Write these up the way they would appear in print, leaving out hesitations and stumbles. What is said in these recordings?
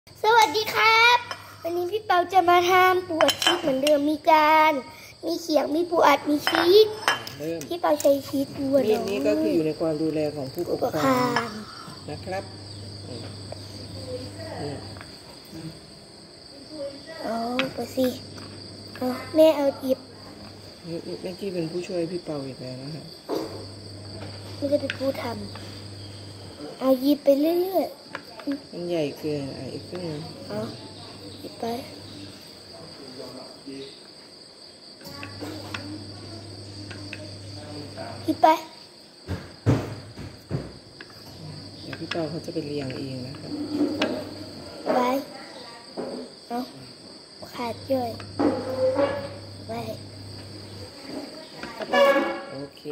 สวัสดีครับวันนี้พี่เปาจะมาทำปูอัดชีสเหมือนเดิมมีเขียงมีปูอัดมีชีสพี่เปาใช้ชีสปูอัดนี่ก็คืออยู่ในความดูแลของผู้ปกครองนะครับเอาไปสิเอาแม่เอาหยิบแม่กี้เป็นผู้ช่วยพี่เปาอีกแล้วนะครับไม่ได้เป็นผู้ทำเอาหยิบไปเรื่อยๆมันใหญ่เกินอีกครึ่งเอาหยิบไปหยิบไปเดี๋ยวพี่เปาเขาจะไปเรียงเองนะครับไปเอาขาดย่อยไปเอาไปโอเค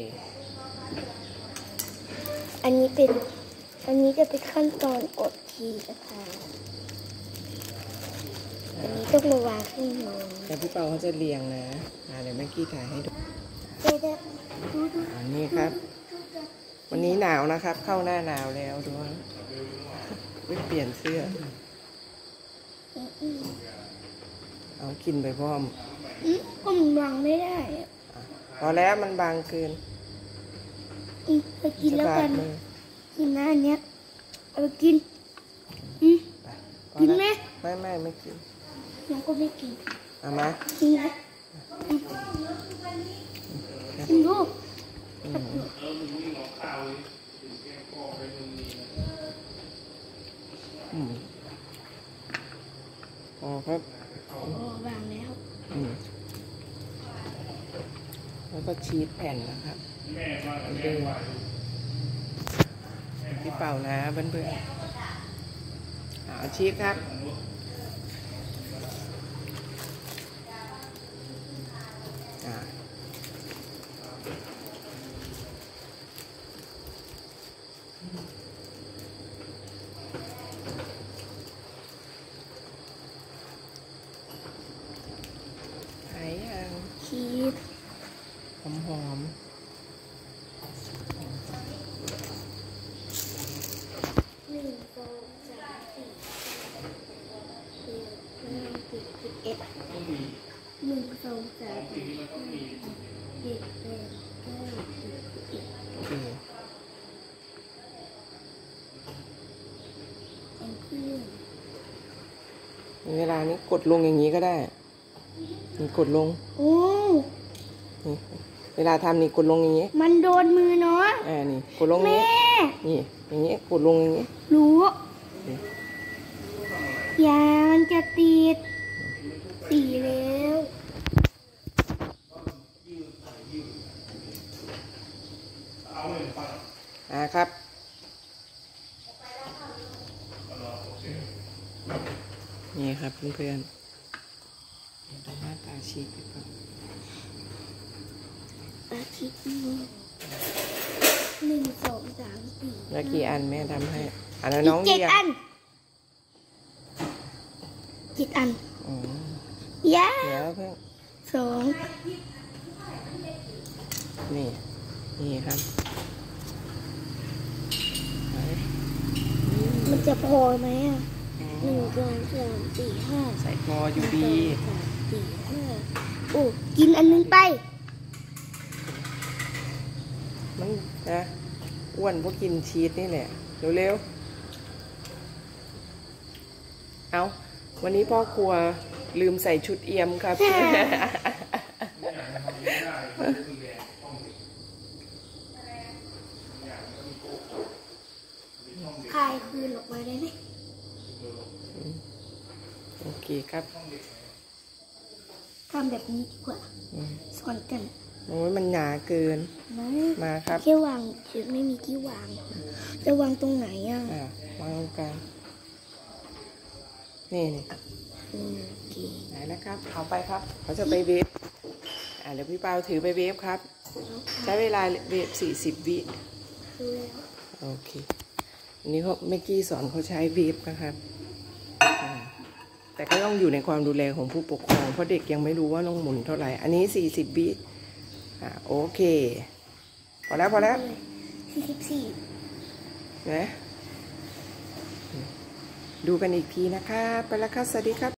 อันนี้จะเป็นขั้นตอนอบชีสนะคะอันนี้ต้องมาวางข้างบนเดี๋ยวพี่เปาเขาจะเรียงนะเดี๋ยวแม่กี้ถ่ายให้ดูอันนี้ครับวันนี้หนาวนะครับเข้าหน้าหนาวแล้วด้วยไม่เปลี่ยนเสื้อเอากินไปพร้อมผมวางไม่ได้พอแล้วมันบางเกินไปกินแล้วกันกินนะอันเนี้ยเอาไปกินกินไหมไม่กินน้องก็ไม่กินเอามากินนะกินลูกอ๋อครับวางแล้วแล้วก็ชีสแผ่นนะครับพี่เป่านะเพื่อนๆเอาชีสครับชีสหอมเวลานี้กดลงอย่างนี้ก็ได้นี่กดลงนี่เวลาทำนี่กดลงอย่างนี้มันโดนมือเนาะนี่กดลงนี้นี่อย่างนี้กดลงอย่างนี้รู้ยามันจะติดสีแล้วครับนี่ครับเพื่อนๆหน้าตาชีสไปก่อนชีส1 2 3 4 แล้วกี่อันแม่ทำให้แล้วน้อง 7 อันยาเดี๋ยวเพิ่ง2นี่ครับมันจะพอไหม1 2 3 4 5 ใส่พออยู่ดี 4 5โอ้กินอันนึงไปมันนะอ้วนเพราะกินชีสนี่แหละเร็วๆเอาวันนี้พ่อครัวลืมใส่ชุดเอี่ยมครับคายคืนออกมาได้ไหมโอเคครับทำแบบนี้ดีกว่าสอนกันโอ้ยมันหนาเกินมาครับที่วางไม่มีที่วางจะวางตรงไหนวางตรงกลางนี่ไหนนะครับเอาไปครับเขาจะไปเวฟเดี๋ยวพี่เปาถือไปเวฟครับใช้เวลาเวฟ40 วิโอเคอันนี้เขาเมื่อกี้สอนเขาใช้เวฟนะครับแต่ก็ต้องอยู่ในความดูแลของผู้ปกครองเพราะเด็กยังไม่รู้ว่าต้องหมุนเท่าไหร่อันนี้40 วิโอเคพอแล้ว 44 นะดูกันอีกทีนะคะไปแล้วครับสวัสดีครับ